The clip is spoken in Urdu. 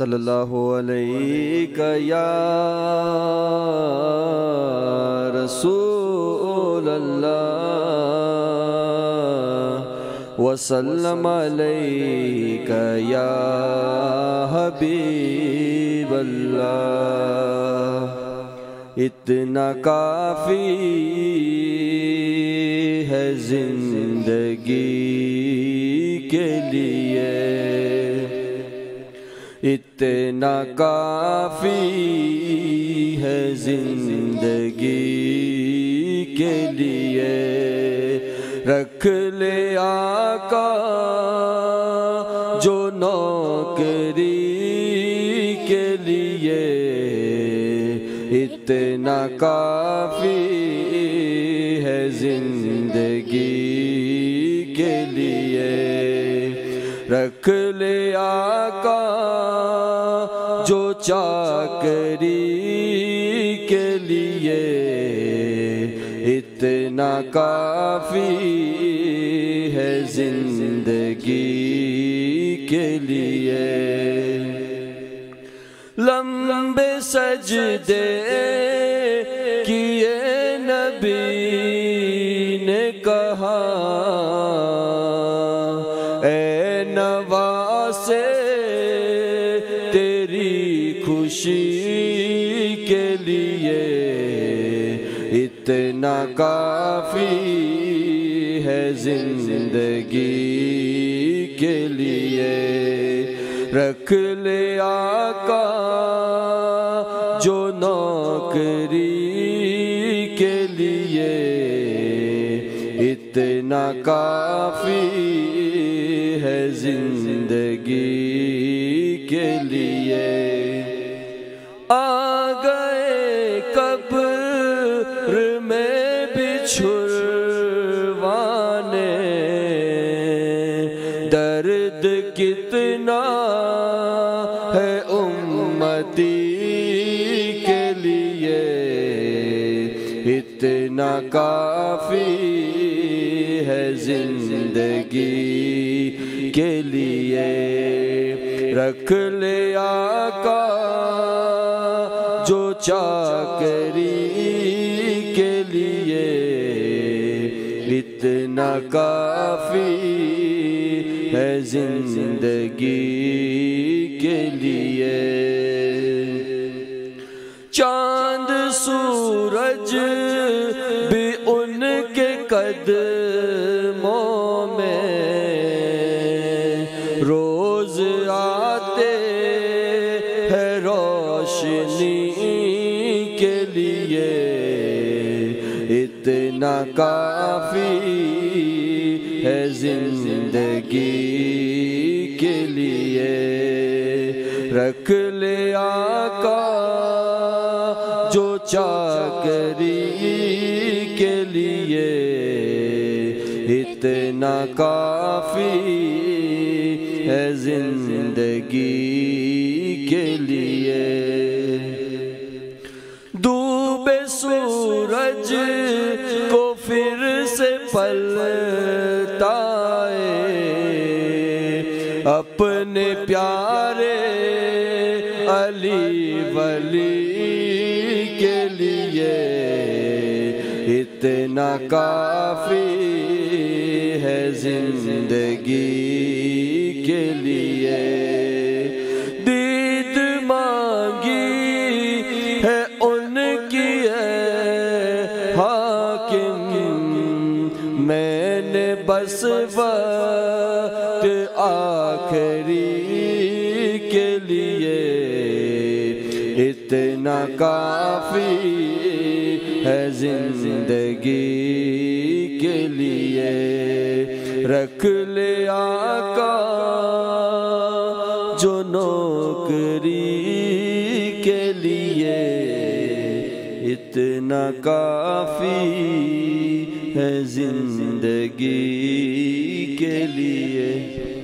صلی اللہ علیہ یا رسول اللہ وسلم علیک یا حبیب اللہ۔ اتنا کافی ہے زندگی کے لیے، اتنا کافی ہے زندگی کے لیے، رکھ لے آقا جو نوکری کے لیے، اتنا کافی ہے زندگی کے لیے، رکھ لے آقا جو چاکری کے لیے، اتنا کافی ہے زندگی کے لیے۔ لمبے سجدے کیے نبی نے کہا، اے نواسے تیری خوشی کے لیے، اتنا کافی ہے زندگی کے لیے، رکھ لے آقا جو نوکری کے لیے، اتنا کافی ہے زندگی کے لیے۔ آ گئے قبر میں بچھڑوانے، درد کتنا ہے امتی کے لیے، اتنا کافی ہے زندگی کے لیے، رکھ لے آقا جو چاکری کے لیے، اتنا کافی ہے زندگی کے لیے۔ چاند سورج بھی ان کے قدموں میں روز آتے ہیں روشنی کے لیے، اتنا کافی ہے زندگی کے لیے، رکھ لے آقا جو چاکری کے لیے، اتنا کافی ہے زندگی کے لیے۔ ڈوبے سورج کو پھر سے پلٹائے، اپنے پیارے علی ولی کے لیے، اتنا کافی ہے زندگی کے لیے۔ دید مانگی ہے ان کی اے حاکم، میں نے بس وقت آخری کے لیے، اتنا کافی ہے زندگی کے لیے، رکھ لے آقا جو نوکری کے لیے، اتنا کافی ہے زندگی کے لیے۔